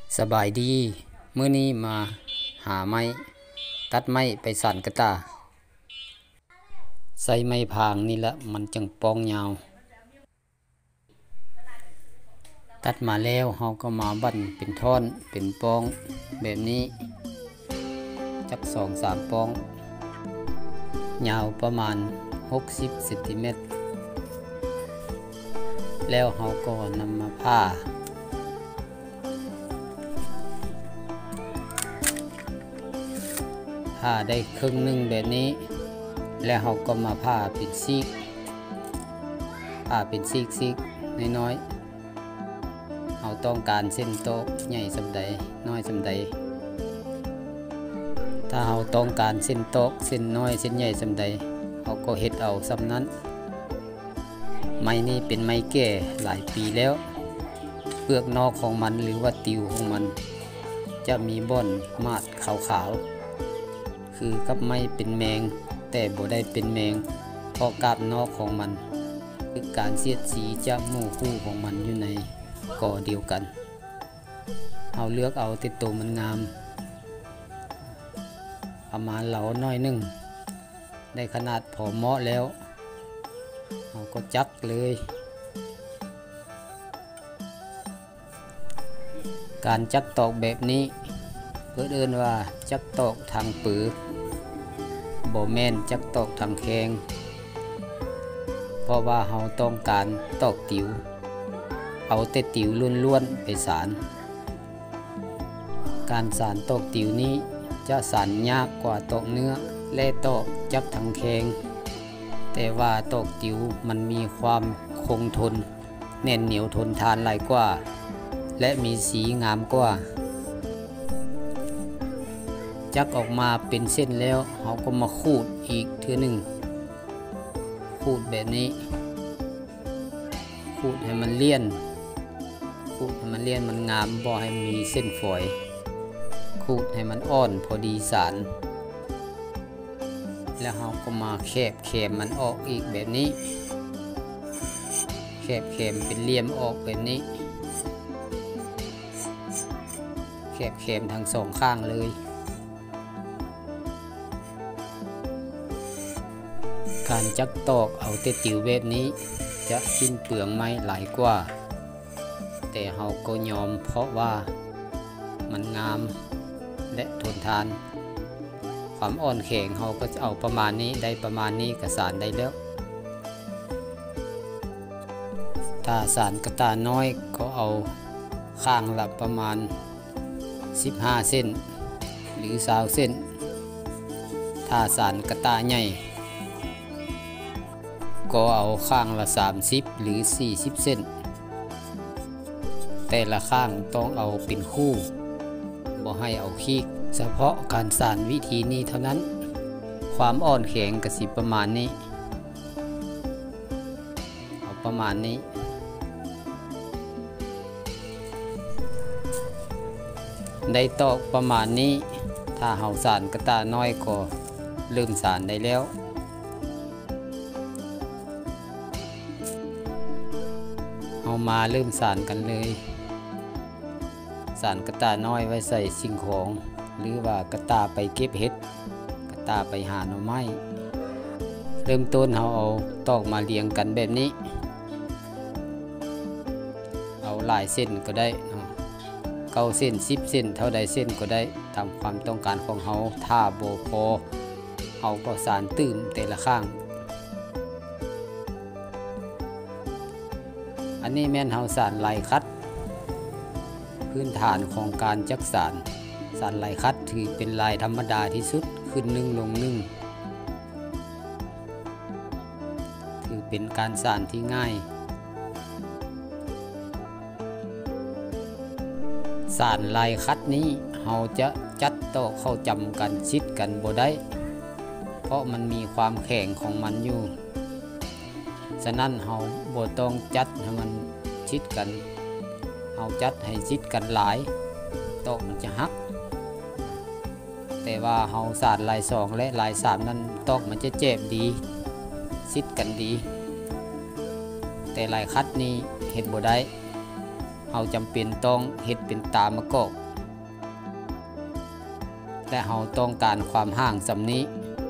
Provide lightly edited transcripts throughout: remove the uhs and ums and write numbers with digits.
สบายดีมื้อนี้มาหาไม้ตัดไม้ไปสั่นกระตาใส่ไม้พางนี่ละมันจังปองยาวตัดมาแล้วเฮาก็มาบั่นเป็นท่อนเป็นปองแบบนี้จัก 2-3 ปองยาวประมาณ60 เซนติเมตรแล้วเฮาก็นำมาผ่าได้ครึ่งหนึ่งแบบนี้แล้วเราก็มาผ่าเป็นซีกน้อยๆเราต้องการเส้นโต๊ะใหญ่สำใดน้อยสำใดถ้าเราต้องการเส้นโต๊ะเส้นน้อยเส้นใหญ่สำใดเราก็เฮ็ดเอาสำนั้นไม้นี้เป็นไม้แก่หลายปีแล้วเปลือกนอกของมันหรือว่าติวของมันจะมีบ่อนมาดขาวๆคือกับไม้เป็นแมงแต่บ่ได้เป็นแมงเพราะกาบนอกของมันคือการเสียดสีจะหมู่คู่ของมันอยู่ในก่อเดียวกันเอาเลือกเอาแต่ตัวมันงามประมาณเหลาน้อยนึงได้ขนาดพอเหมาะแล้วเราก็จักเลยการจักตอกแบบนี้เพื่อเอิ้นว่าจักตอกทางปือบ่แม่นจักตอกทางแข้งเพราะว่าเราต้องการตอกติ๋วเอาแต่ติ๋วล้วนๆไปสานการสานตอกติ๋วนี้จะสานยากกว่าตอกเนื้อและตอกจักทางแข้งแต่ว่าตอกติ๋วมันมีความคงทนแน่นเหนียวทนทานหลายกว่าและมีสีงามกว่าจักออกมาเป็นเส้นแล้วเราก็มาขูดอีกเทื่อหนึ่งขูดแบบนี้ขูดให้มันเลี่ยนมันงามบ่ให้มีเส้นฝอยขูดให้มันอ่อนพอดีสารแล้วเราก็มาแคบเข็มมันออกอีกแบบนี้แคบเข็มเป็นเหลี่ยมออกแบบนี้แคบเข็มทั้งสองข้างเลยการจักตอกเอาแต่ติ๋วแบบนี้จะสิ้นเปลืองไม้หลายกว่าแต่เราก็ยอมเพราะว่ามันงามและทนทานความอ่อนแข็งเราก็จะเอาประมาณนี้ได้ประมาณนี้ก็สานได้แล้วถ้าสานกระตาน้อยก็เอาข้างละประมาณ15 เส้นหรือ20 เส้นถ้าสานกระตาใหญ่ก็เอาข้างละ30หรือ40 เส้นแต่ละข้างต้องเอาเป็นคู่บ่ให้เอาคีกเฉพาะการสานวิธีนี้เท่านั้นความอ่อนแข็งก็สิประมาณนี้เอาประมาณนี้ได้ตอกประมาณนี้ถ้าเฮาสานกระตาน้อยก็เริ่มสานได้แล้วเอามาเริ่มสานกันเลยสานกระตาน้อยไว้ใส่สิ่งของหรือว่ากระตาไปเก็บเห็ดกระตาไปหาหน่อไม้เริ่มต้นเราเอาตอกมาเรียงกันแบบนี้เอาหลายเส้นก็ได้9 เส้น10 เส้นเท่าใดเส้นก็ได้ตามความต้องการของเราถ้าบ่พอเราก็สานตื้มแต่ละข้างอันนี้แม่นเฮาสานลายคัดพื้นฐานของการจักสานลายคัดถือเป็นลายธรรมดาที่สุดขึ้น1ลง1ถือเป็นการสานที่ง่ายสานลายคัดนี้เฮาจะจัดโต๊ะเข้าจำกันชิดกันบ่ได้เพราะมันมีความแข็งของมันอยู่ฉะนั้นเฮาบ่ต้องจัดให้มันชิดกันเฮาจัดให้ชิดกันหลายโต๊ะมันจะหักแต่ว่าเฮาสานลาย2และลาย3นั้นโต๊ะมันจะเจ็บดีชิดกันดีแต่ลายคัดนี้เฮ็ดบ่ได้เฮาจำเป็นต้องเฮ็ดเป็นตามะกอกและเฮาต้องการความห่างสำนี้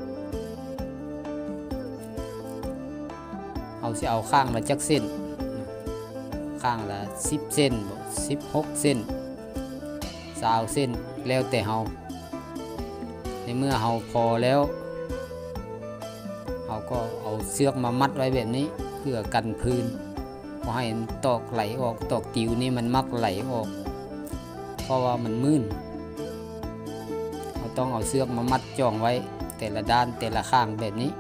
เฮาสิเอาข้างละจักเส้นข้างละ10 เส้น16 เส้น20 เส้นแล้วแต่เฮาในเมื่อเฮาพอแล้วเฮาก็เอาเชือกมามัดไว้แบบนี้เพื่อกันพื้นบ่ให้ตอกไหลออกตอกติวนี่มันมักไหลออกเพราะว่ามันมืนเราต้องเอาเชือกมามัดจ้องไว้แต่ละด้านแต่ละข้างแบบนี้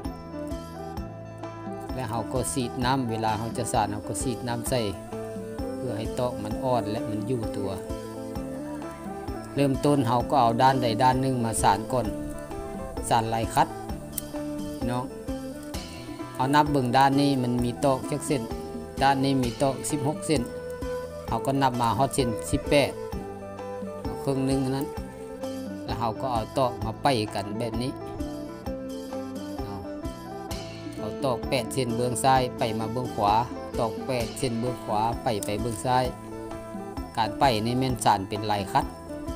และเราก็สีดน้ำเวลาเราจะสานเราก็สีดน้ำใส่เพื่อให้ตอกมันอ่อนและมันอยู่ตัวเริ่มต้นเราก็เอาด้านใดด้านหนึ่งมาสานก่อนสานลายคัดเนาะเอานับเบิ่งด้านนี้มันมีตอกจักเส้นด้านนี้มีตอก16 เส้นเราก็นับมาฮอดเส้น18ครึ่งนึงนั้นแล้วเราก็เอาตอกมาไปกันแบบนี้เอาตอก8 เส้นเบื้องซ้ายไปมาเบื้องขวาตอก8 เส้นเบื้องขวาไปเบื้องซ้ายการไปนี่แม่นสานเป็นลายคัด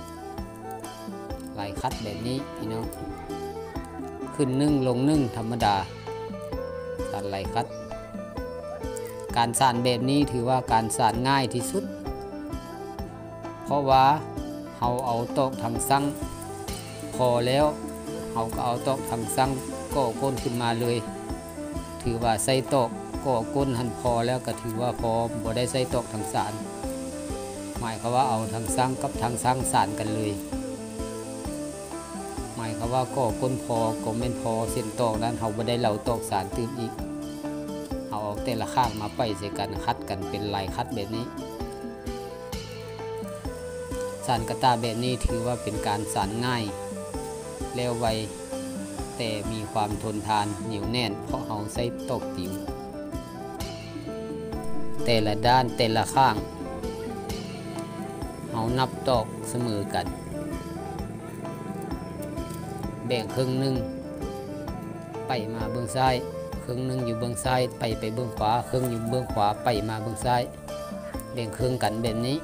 แบบนี้พี่น้องขึ้น1ลง1ธรรมดาสานลายคัดการสานแบบนี้ถือว่าการสานง่ายที่สุดเพราะว่าเราเอาตอกทางซังพอแล้วเราก็เอาตอกทางซังก่อก้นขึ้นมาเลยถือว่าใส่ตอกก่อก้นหันพอแล้วก็ถือว่าพอบ่ได้ใส่ตอกทางสานหมายความว่าเอาทางซังกับทางซังสานกันเลยหมายความว่าก่อก้นพอก็แม่นพอเส้นตอกนั้นเราบ่ได้เหลาตอกสานตื่มอีกเอาแต่ละข้างมาไปใส่กันคัดกันเป็นลายคัดแบบนี้สานกระตาแบบนี้ถือว่าเป็นการสานง่ายแล้วไวแต่มีความทนทานเหนียวแน่นเพราะเอาใส่ตอกติ๋วแต่ละด้านแต่ละข้างเอานับตอกเสมอกันแบ่งครึ่งหนึ่งไปมาเบื้องซ้ายครึ่งหนึ่งอยู่เบื้องซ้ายไปเบื้องขวาครึ่งอยู่เบื้องขวาไปมาเบื้องซ้ายแบ่งครึ่งกันแบบนี้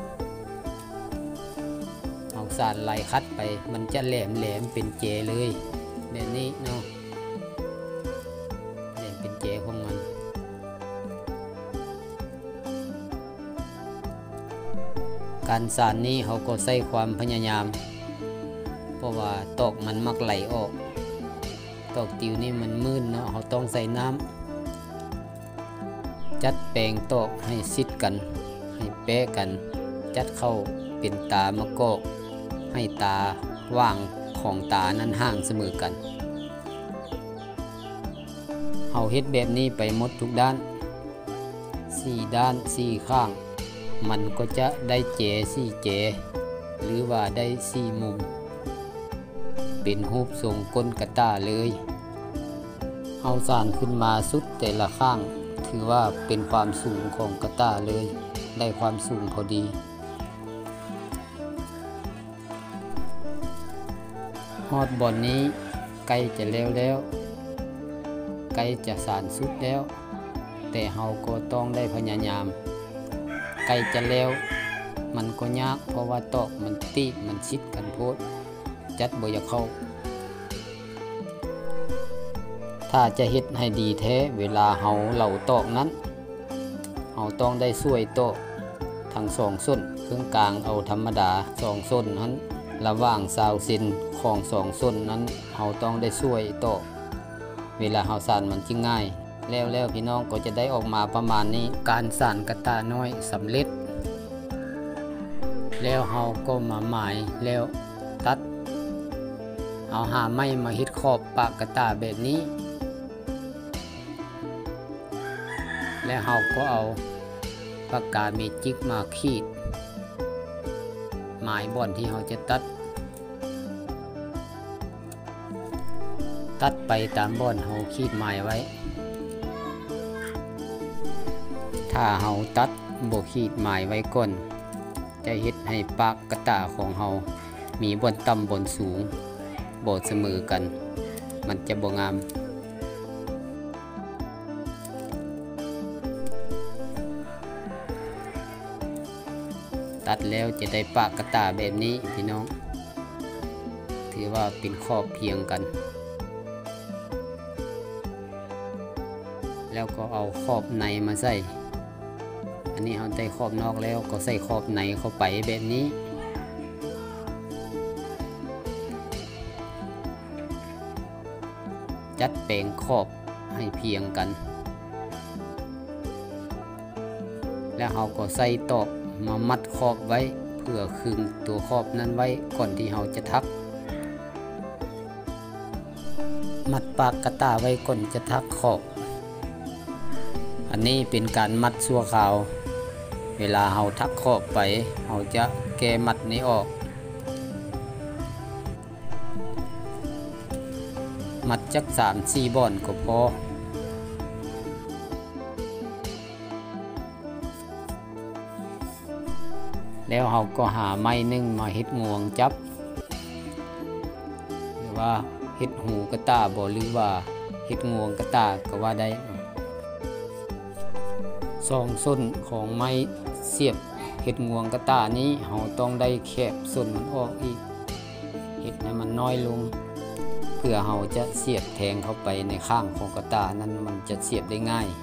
เอาสานลายคัดไปมันจะแหลมเป็นเจเลยแบบนี้เนาะแหลมเป็นเจของมันการสานนี้เขาก็ใส่ความพยายามเพราะว่าตอกมันมักไหลออกตอกติวนี่มันมืดเนาะเขาต้องใส่น้ำจัดแปลงตอกให้ซิดกันให้แปะกันจัดเข้าเป็นตามะกอกให้ตาว่างของตานั้นห่างเสมอกันเฮาเฮ็ดแบบนี้ไปหมดทุกด้าน4 ด้าน4 ข้างมันก็จะได้เจ4 เจหรือว่าได้4 มุมเป็นรูปทรงก้นกระต่ายเลยเอาสานขึ้นมาสุดแต่ละข้างถือว่าเป็นความสูงของกระต่ายเลยได้ความสูงพอดีฮอดบอนนี้ใกล้จะแล้วใกล้จะสานสุดแล้วแต่เฮาก็ต้องได้พยายามใกล้จะแล้วมันก็ยากเพราะว่าตอกมันตีบมันชิดกันโพดจัดบ่อยากเข้าถ้าจะเฮ็ดให้ดีแท้เวลาเฮาเหล่าตอกนั้นเฮาต้องได้ช่วยตอกทั้ง2 ส้นครึ่งกลางเอาธรรมดา2 ส้นนั้นระหว่าง20 เซนของ2 ส้นนั้นเฮาต้องได้ช่วยตอกเวลาเฮาสานมันจึงง่ายแล้วพี่น้องก็จะได้ออกมาประมาณนี้การสานกระตาน้อยสำเร็จแล้วเฮาก็มาหมายแล้วตัดเอาหาไม้มาฮิดขอบปากกระตาแบบนี้และเฮาก็เอาปากกาเมจิกมาขีดหมายบ่อนที่เฮาจะตัดไปตามบ่อนเฮาขีดหมายไว้ถ้าเฮาตัดบ่ขีดหมายไว้ก่อนจะเฮ็ดให้ปากกระตาของเฮามีบ่อนต่ำบ่อนสูงบ่เสมอกันมันจะบ่งามตัดแล้วจะได้ปากกระต่ายแบบนี้พี่น้องถือว่าเป็นขอบเพียงกันแล้วก็เอาขอบในมาใส่อันนี้เราได้ขอบนอกแล้วก็ใส่ขอบในเข้าไปแบบนี้จัดแปลงขอบให้เพียงกันแล้วเราก็ใส่ตอกมามัดขอบไว้เพื่อขึงตัวขอบนั้นไว้ก่อนที่เราจะทักมัดปากกระต่ายไว้ก่อนจะทักขอบอันนี้เป็นการมัดชั่วคราวเวลาเราทักขอบไปเราจะแก้มัดนี้ออกมัดจัก3-4 บ่อนก็พอแล้วเราก็หาไม้นึ่งมาเฮ็ดงวงจับหรือว่าเฮ็ดหูกระต่ายบ่หรือว่าเฮ็ดงวงกระต่ายก็ว่าได้ส้นของไม้เสียบเฮ็ดงวงกระต่ายนี้เราต้องได้แคบส้นมันออกอีกเฮ็ดให้มันน้อยลงเพื่อเราจะเสียบแทงเข้าไปในข้างของกระต่ายนั้นมันจะเสียบได้ง่าย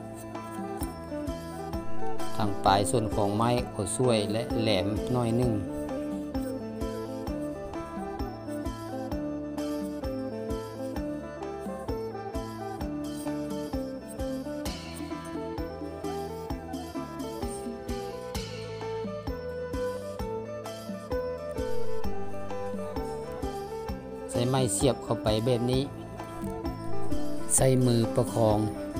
ทางปลายส่วนของไม้ก็สวยและแหลมน้อยนึงใส่ไม้เสียบเข้าไปแบบนี้ใส่มือประคอง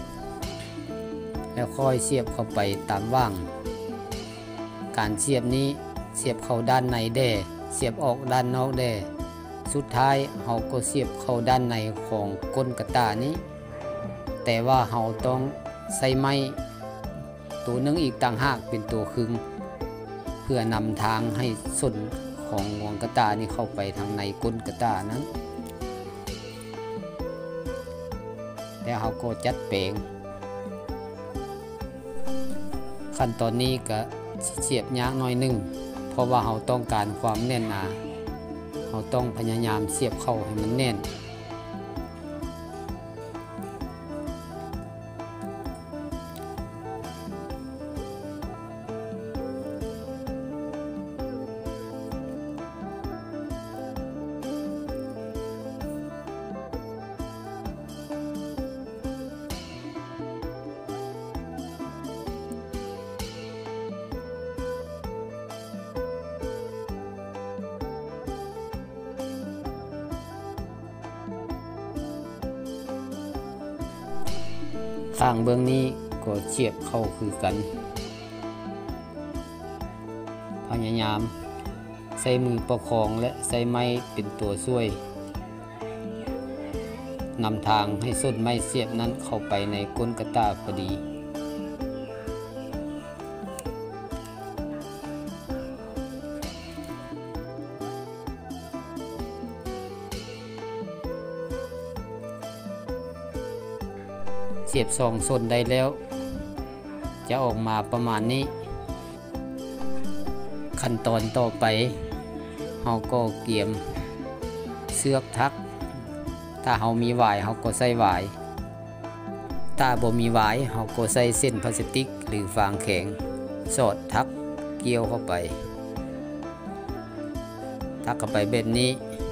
แล้วค่อยเสียบเข้าไปตามว่างการเสียบนี้เสียบเข้าด้านในแด่เสียบออกด้านนอกแด่สุดท้ายเราก็เสียบเข้าด้านในของก้นกระต่ายนี้แต่ว่าเราต้องใส่ไม้ตัวนึงอีกต่างหากเป็นตัวขึงเพื่อนำทางให้ส้นของงวงกระต่ายนี้เข้าไปทางในก้นกระต่ายนั้นแล้วเราก็จัดแปลงขั้นตอนนี้ก็เสียบยากน้อยนึงเพราะว่าเราต้องการความแน่นหนาเราต้องพยายามเสียบเข้าให้มันแน่นข้างเบื้องนี้ก็เสียบเข้าคือกันพยายามใส่มือประคองและใส่ไม้เป็นตัวช่วยนำทางให้ส้นไม้เสียบนั้นเข้าไปในก้นกระต่ายพอดีเสียบ2 ส้นได้แล้วจะออกมาประมาณนี้ขั้นตอนต่อไปเราก็เกี่ยมเชือกทักถ้าเรามีหวายเราก็ใส่หวายถ้าบ่มีหวายเราก็ใส่เส้นพลาสติกหรือฟางแข็งสอดทักเกี่ยวเข้าไปทักเข้าไปแบบนี้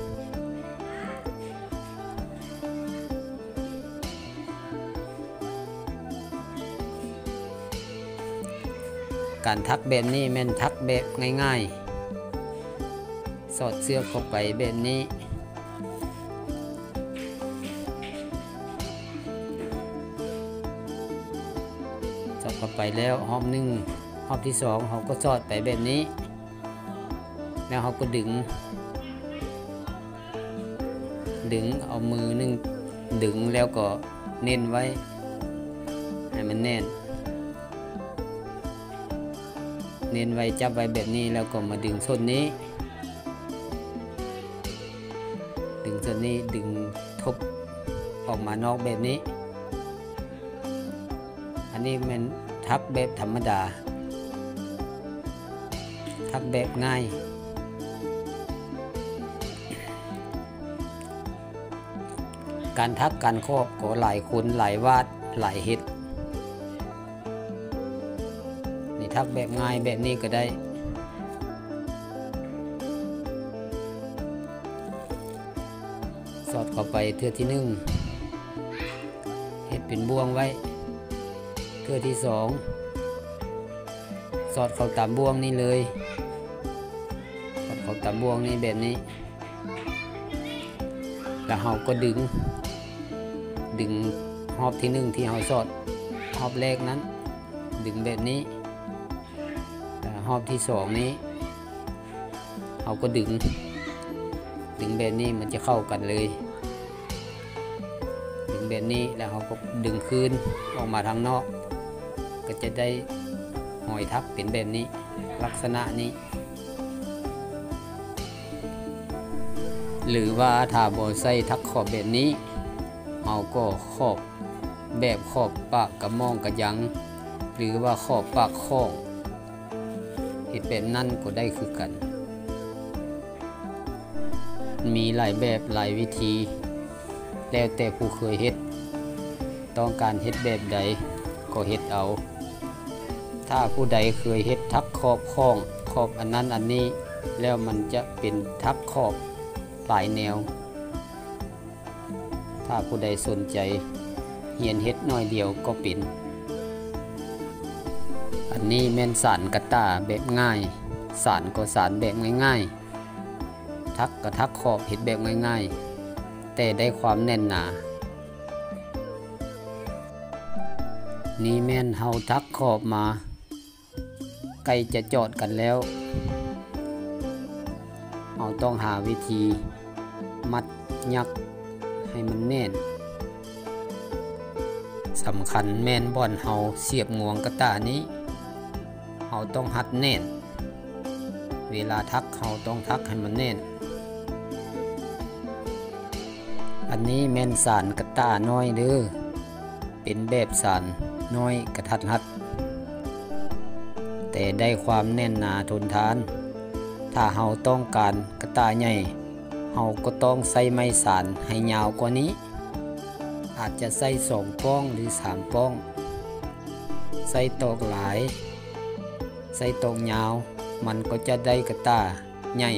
การทักแบบนี้แม่นทักแบบง่ายๆสอดเสื้อเข้าไปแบบนี้สอดเข้าไปแล้วรอบ1รอบที่2เราก็สอดไปแบบนี้แล้วเราก็ดึงเอามือนึงดึงแล้วก็เน้นไว้ให้มันแน่นไว้จับไว้แบบนี้แล้วก็มาดึงส้นนี้ดึงทบออกมานอกแบบนี้อันนี้มันทักแบบธรรมดาททักแบบง่ายการทักการครอบก็หลายคนหลายวาดหลายเฮ็ดนี่ทักแบบง่ายแบบนี้ก็ได้สอดเข้าไปเทื่อที่1เฮ็ดเป็นบ่วงไว้เทื่อที่2สอดเข้าตามบ่วงนี้เลยสอดเข้าตามบ่วงนี้แบบนี้แล้วเราก็ดึงรอบที่1ที่เราสอดรอบแรกนั้นดึงแบบนี้รอบที่2นี้เราก็ดึงแบบนี้มันจะเข้ากันเลยดึงแบบนี้แล้วเราก็ดึงคืนออกมาทางนอกก็จะได้หอยทักเป็นแบบนี้ลักษณะนี้หรือว่าถ้าบ่ใส่ทักขอบแบบนี้เราก็ขอบแบบขอบปากกระมองกระยังหรือว่าขอบปากข้องเฮ็ดแบบนั้นก็ได้คือกันมีหลายแบบหลายวิธีแล้วแต่ผู้เคยเฮ็ดต้องการเฮ็ดแบบใดก็เฮ็ดเอาถ้าผู้ใดเคยเฮ็ดทักขอบข้องขอบอันนั้นอันนี้แล้วมันจะเป็นทักขอบหลายแนวถ้าผู้ใดสนใจเรียนเฮ็ดน้อยเดียวก็เป็นอันนี้แม่นสานกระตาแบบง่ายสานก็สานแบบง่ายๆทักก็ทักขอบเฮ็ดแบบง่ายๆแต่ได้ความแน่นหนานี่แม่นเฮาทักขอบมาใกล้จะจอดกันแล้วเราต้องหาวิธีมัดยักให้มันแน่นสำคัญแม่นบ่อนเฮาเสียบงวงกระตานี้เฮาต้องหัดแน่นเวลาทักเฮาต้องทักให้มันแน่นอันนี้แม่นสานกระตาน้อยเด้อเป็นแบบสานน้อยกระทัดรัดแต่ได้ความแน่นหนาทนทานถ้าเฮาต้องการกระตาใหญ่เฮาก็ต้องใส่ไม้สานให้ยาวกว่านี้อาจจะใส่2ป้องหรือ3ป้องใส่ตอกหลายใส่ตอกยาวมันก็จะได้กระตาใหญ่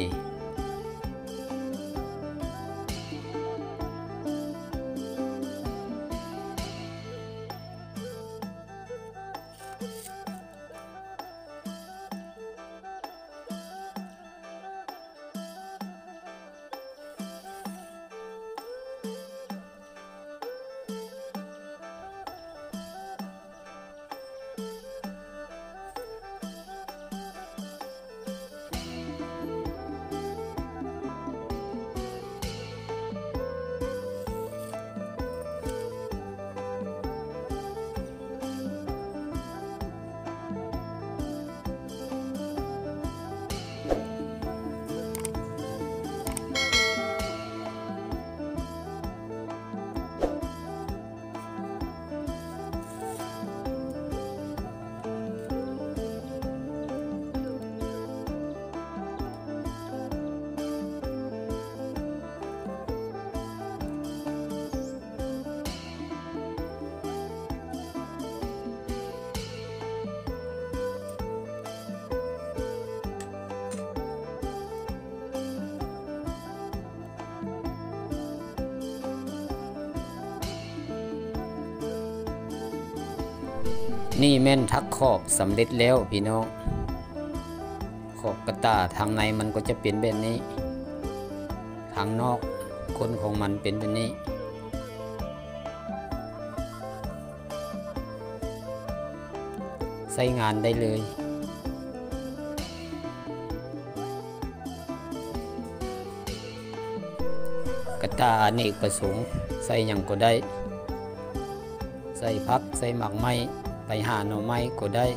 นี่แม่นทักขอบสำเร็จแล้วพี่น้องขอบกระตาทางในมันก็จะเป็นแบบนี้ทางนอกก้นของมันเป็นแบบนี้ใช้งานได้เลยกระตาอเนกประสงค์ใส่หยังก็ได้ใส่พักใส่หมักไม้ไปหาหน่อไม้ก็ได้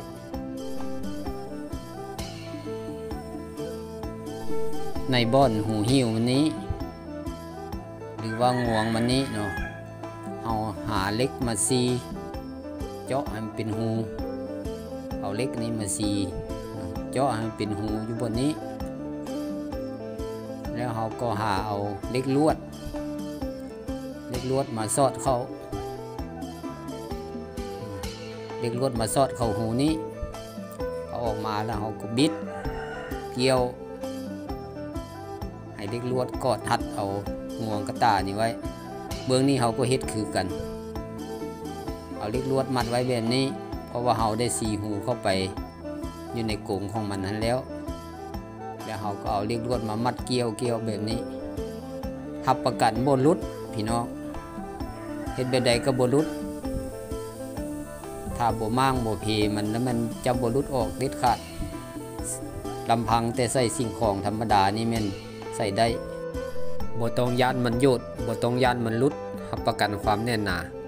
ในบ่อนหูหิ้วมันนี้หรือว่างวงมันนี้เนาะเอาหาเล็กมาซีเจาะให้มันเป็นหูเอาเล็กนี้มาซีเจาะให้เป็นหูอยู่บนนี้แล้วเราก็หาเอาเล็กลวดมาสอดเข้าเล็กลวดมาสอดเข้าหูนี้เอาออกมาแล้วเราก็บิดเกี่ยวให้เล็กลวดกอดทัดเอางวงกระตานี่ไว้เบื้องนี้เราก็เฮ็ดคือกันเอาเล็กลวดมัดไว้แบบนี้เพราะว่าเราได้สีหูเข้าไปอยู่ในกรงของมันนั้นแล้วเราก็เอาเล็กลวดมามัดเกี่ยวแบบนี้ทับประกันบ่หลุดพี่น้องเฮ็ดแบบใดก็บ่หลุดถ้าบ่มั่งบ่เพมันแล้วมันจะบ่หลุดออกเด็ดขาดลำพังแต่ใส่สิ่งของธรรมดานี่แม่นใส่ได้บ่ต้องย่านมันโยดบ่ต้องย่านมันหลุดรับประกันความแน่นหนา